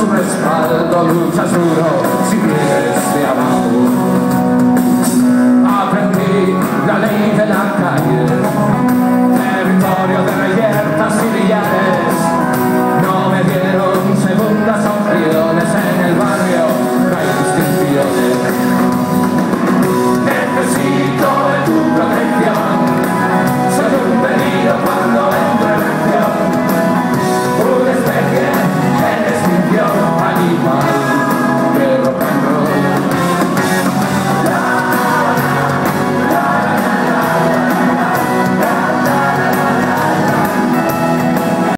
su respaldo luchas duro si vienes de abajo. Aprendí la ley de la calle.